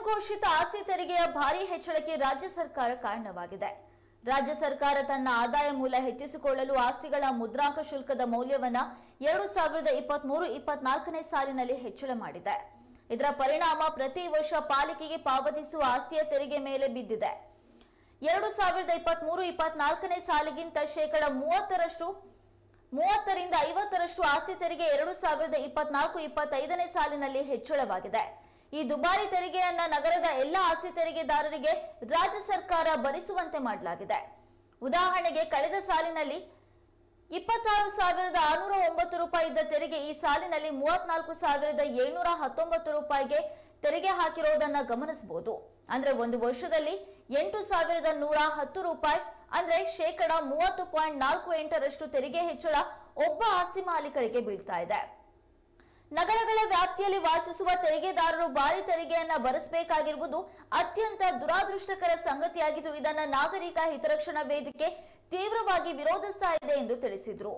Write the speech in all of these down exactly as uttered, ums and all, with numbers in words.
ಘೋಷಿತ ಆಸ್ತಿ ತೆರಿಗೆಯ ಭಾರಿ ಹೆಚ್ಚಳಕ್ಕೆ ರಾಜ್ಯ ಸರ್ಕಾರ ಕಾರಣವಾಗಿದೆ. ರಾಜ್ಯ ಸರ್ಕಾರ ತನ್ನ ಆದಾಯ ಮೂಲ ಹೆಚ್ಚಿಸಿಕೊಳ್ಳಲು ಆಸ್ತಿಗಳ ಮುದ್ರಾಂಕ ಶುಲ್ಕದ ಮೌಲ್ಯವನ್ನ ಎರಡು ಸಾವಿರದ ಇಪ್ಪತ್ಮೂರು ಇಪ್ಪತ್ನಾಲ್ಕನೇ ಸಾಲಿನಲ್ಲಿ ಹೆಚ್ಚಳ ಮಾಡಿದೆ. ಇದರ ಪರಿಣಾಮ ಪ್ರತಿ ವರ್ಷ ಪಾಲಿಕೆಗೆ ಪಾವತಿಸುವ ಆಸ್ತಿಯ ತೆರಿಗೆ ಮೇಲೆ ಬಿದ್ದಿದೆ. ಎರಡು ಸಾವಿರದ ಇಪ್ಪತ್ಮೂರು ಇಪ್ಪತ್ನಾಲ್ಕನೇ ಸಾಲಿಗಿಂತ ಶೇಕಡ ಮೂವತ್ತರಷ್ಟು ಮೂವತ್ತರಿಂದ ಐವತ್ತರಷ್ಟು ಆಸ್ತಿ ತೆರಿಗೆ ಎರಡು ಸಾವಿರದ ಇಪ್ಪತ್ನಾಲ್ಕು ಇಪ್ಪತ್ತೈದನೇ ಸಾಲಿನಲ್ಲಿ ಹೆಚ್ಚಳವಾಗಿದೆ. ಈ ದುಬಾರಿ ತೆರಿಗೆಯನ್ನ ನಗರದ ಎಲ್ಲ ಆಸ್ತಿ ತೆರಿಗೆದಾರರಿಗೆ ರಾಜ್ಯ ಸರ್ಕಾರ ಭರಿಸುವಂತೆ ಮಾಡಲಾಗಿದೆ. ಉದಾಹರಣೆಗೆ, ಕಳೆದ ಸಾಲಿನಲ್ಲಿ ಇಪ್ಪತ್ತಾರು ಸಾವಿರದ ಆರುನೂರ ಒಂಬತ್ತು ರೂಪಾಯಿ ಇದ್ದ ತೆರಿಗೆ ಈ ಸಾಲಿನಲ್ಲಿ ಮೂವತ್ನಾಲ್ಕು ಸಾವಿರದ ಏಳ್ನೂರ ಹತ್ತೊಂಬತ್ತು ರೂಪಾಯಿಗೆ ತೆರಿಗೆ ಹಾಕಿರೋದನ್ನ ಗಮನಿಸಬಹುದು. ಅಂದ್ರೆ ಒಂದು ವರ್ಷದಲ್ಲಿ ಎಂಟು ಸಾವಿರದ ನೂರ ಹತ್ತು ರೂಪಾಯಿ ಅಂದ್ರೆ ಶೇಕಡ ಮೂವತ್ತು ಪಾಯಿಂಟ್ ನಾಲ್ಕು ಎಂಟರಷ್ಟು ತೆರಿಗೆ ಹೆಚ್ಚಳ ಒಬ್ಬ ಆಸ್ತಿ ಮಾಲೀಕರಿಗೆ ಬೀಳ್ತಾ ಇದೆ. ನಗರಗಳ ವ್ಯಾಪ್ತಿಯಲ್ಲಿ ವಾಸಿಸುವ ತೆರಿಗೆದಾರರು ಭಾರಿ ತೆರಿಗೆಯನ್ನ ಭರಿಸಬೇಕಾಗಿರುವುದು ಅತ್ಯಂತ ದುರಾದೃಷ್ಟಕರ ಸಂಗತಿಯಾಗಿದ್ದು, ಇದನ್ನ ನಾಗರಿಕ ಹಿತರಕ್ಷಣಾ ವೇದಿಕೆ ತೀವ್ರವಾಗಿ ವಿರೋಧಿಸ್ತಾ ಇದೆ ಎಂದು ತಿಳಿಸಿದರು.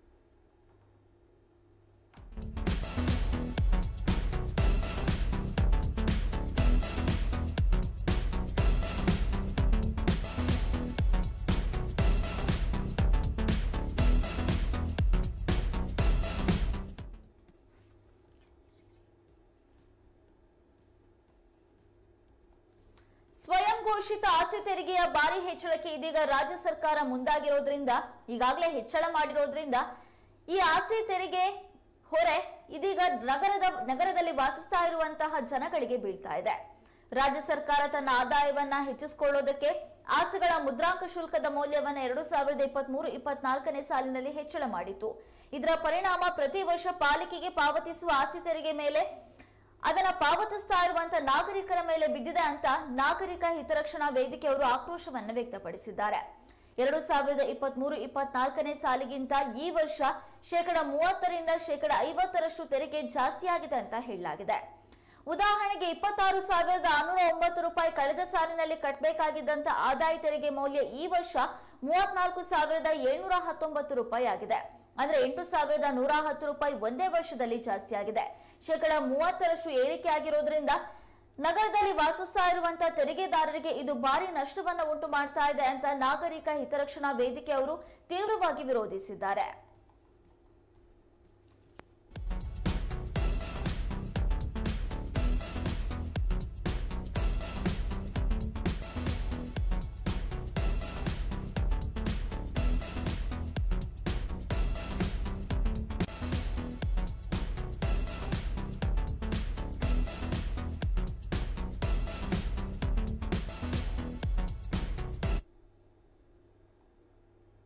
ಸ್ವಯಂ ಘೋಷಿತ ಆಸ್ತಿ ತೆರಿಗೆಯ ಭಾರಿ ಹೆಚ್ಚಳಕ್ಕೆ ಇದೀಗ ರಾಜ್ಯ ಸರ್ಕಾರ ಮುಂದಾಗಿರೋದ್ರಿಂದ, ಈಗಾಗಲೇ ಹೆಚ್ಚಳ ಮಾಡಿರೋದ್ರಿಂದ ಈ ಆಸ್ತಿ ತೆರಿಗೆ ಹೊರೆ ಇದೀಗ ನಗರದ ನಗರದಲ್ಲಿ ವಾಸಿಸ್ತಾ ಇರುವಂತಹ ಜನಗಳಿಗೆ ಬೀಳ್ತಾ ಇದೆ. ರಾಜ್ಯ ಸರ್ಕಾರ ತನ್ನ ಆದಾಯವನ್ನ ಹೆಚ್ಚಿಸಿಕೊಳ್ಳೋದಕ್ಕೆ ಆಸ್ತಿಗಳ ಮುದ್ರಾಂಕ ಶುಲ್ಕದ ಮೌಲ್ಯವನ್ನ ಎರಡು ಸಾವಿರದ ಇಪ್ಪತ್ತ್ ಮೂರು ಇಪ್ಪತ್ನಾಲ್ಕನೇ ಸಾಲಿನಲ್ಲಿ ಹೆಚ್ಚಳ ಮಾಡಿತ್ತು. ಇದರ ಪರಿಣಾಮ ಪ್ರತಿ ವರ್ಷ ಪಾಲಿಕೆಗೆ ಪಾವತಿಸುವ ಆಸ್ತಿ ತೆರಿಗೆ ಮೇಲೆ ಅದನ್ನ ಪಾವತಿಸ್ತಾ ಇರುವಂತಹ ನಾಗರಿಕರ ಮೇಲೆ ಬಿದ್ದಿದೆ ಅಂತ ನಾಗರಿಕ ಹಿತರಕ್ಷಣಾ ವೇದಿಕೆಯವರು ಆಕ್ರೋಶವನ್ನು ವ್ಯಕ್ತಪಡಿಸಿದ್ದಾರೆ. ಎರಡು ಸಾವಿರದ ಇಪ್ಪತ್ತ್ ಮೂರು ಇಪ್ಪತ್ನಾಲ್ಕನೇ ಸಾಲಿಗಿಂತ ಈ ವರ್ಷ ಶೇಕಡ ಮೂವತ್ತರಿಂದ ಶೇಕಡ ಐವತ್ತರಷ್ಟು ತೆರಿಗೆ ಜಾಸ್ತಿಯಾಗಿದೆ ಅಂತ ಹೇಳಲಾಗಿದೆ. ಉದಾಹರಣೆಗೆ, ಇಪ್ಪತ್ತಾರು ಸಾವಿರದ ಆರುನೂರ ಒಂಬತ್ತು ರೂಪಾಯಿ ಕಳೆದ ಸಾಲಿನಲ್ಲಿ ಕಟ್ಟಬೇಕಾಗಿದ್ದಂತ ಆದಾಯ ತೆರಿಗೆ ಮೌಲ್ಯ ಈ ವರ್ಷ ಮೂವತ್ನಾಲ್ಕು ಸಾವಿರದ ಏಳ್ನೂರ ಹತ್ತೊಂಬತ್ತು ರೂಪಾಯಿ ಆಗಿದೆ. ಅಂದ್ರೆ ಎಂಟು ಸಾವಿರದ ನೂರ ಹತ್ತು ರೂಪಾಯಿ ಒಂದೇ ವರ್ಷದಲ್ಲಿ ಜಾಸ್ತಿ ಆಗಿದೆ. ಶೇಕಡ ಮೂವತ್ತರಷ್ಟು ಏರಿಕೆ ಆಗಿರೋದ್ರಿಂದ ನಗರದಲ್ಲಿ ವಾಸಿಸ್ತಾ ಇರುವಂತಹ ತೆರಿಗೆದಾರರಿಗೆ ಇದು ಭಾರಿ ನಷ್ಟವನ್ನ ಉಂಟು ಮಾಡ್ತಾ ಇದೆ ಅಂತ ನಾಗರಿಕ ಹಿತರಕ್ಷಣಾ ವೇದಿಕೆಯವರು ತೀವ್ರವಾಗಿ ವಿರೋಧಿಸಿದ್ದಾರೆ.